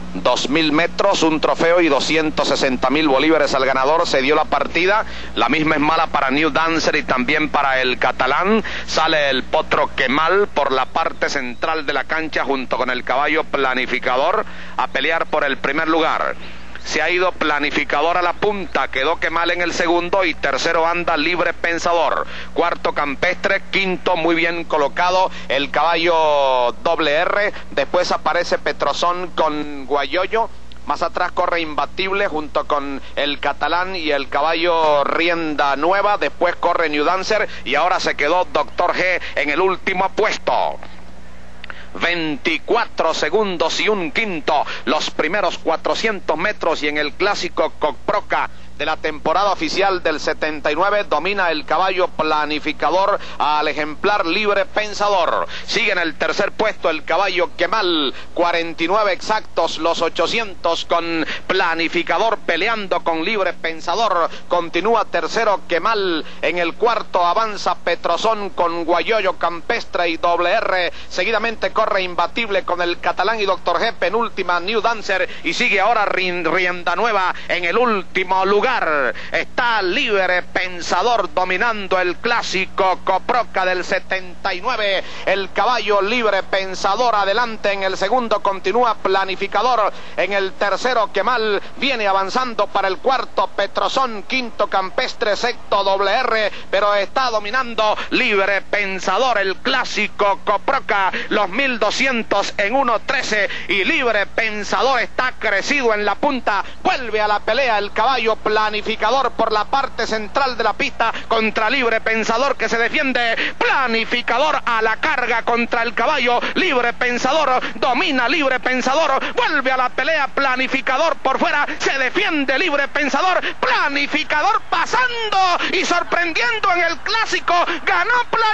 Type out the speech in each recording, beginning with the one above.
2.000 metros, un trofeo y 260.000 bolívares al ganador. Se dio la partida, la misma es mala para New Dancer y también para el catalán. Sale el potro Kemal por la parte central de la cancha junto con el caballo Planificador a pelear por el primer lugar. Se ha ido Planificador a la punta, quedó Kemal en el segundo y tercero anda Libre Pensador. Cuarto Campestre, quinto muy bien colocado el caballo WR. Después aparece Petrosón con Guayoyo. Más atrás corre Imbatible junto con el catalán y el caballo Rienda Nueva. Después corre New Dancer y ahora se quedó Doctor G en el último puesto. 24 segundos y un quinto, los primeros 400 metros, y en el clásico Coproca de la temporada oficial del 79 domina el caballo Planificador al ejemplar Libre Pensador. Sigue en el tercer puesto el caballo Kemal, 49 exactos los 800 con Planificador peleando con Libre Pensador. Continúa tercero Kemal, en el cuarto avanza Petrosón con Guayoyo, Campestre y WR. Seguidamente corre Imbatible con el catalán y Doctor G, penúltima New Dancer, y sigue ahora Rienda Nueva en el último lugar. Está Libre Pensador dominando el clásico Coproca del 79. El caballo Libre Pensador adelante en el segundo, continúa Planificador. En el tercero Kemal viene avanzando para el cuarto Petrosón, quinto Campestre, sexto WR, pero está dominando Libre Pensador el clásico Coproca, los 1200 en 1.13, y Libre Pensador está crecido en la punta. Vuelve a la pelea el caballo Planificador por la parte central de la pista contra Libre Pensador, que se defiende. Planificador a la carga contra el caballo Libre Pensador, domina Libre Pensador, vuelve a la pelea Planificador por fuera, se defiende Libre Pensador, Planificador pasando y sorprendiendo en el clásico, ganó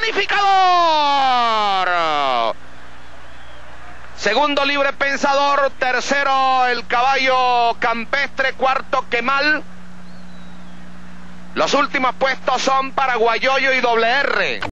Planificador. Segundo Libre Pensador, tercero el caballo Campestre, cuarto Kemal. Los últimos puestos son para Guayoyo y WR.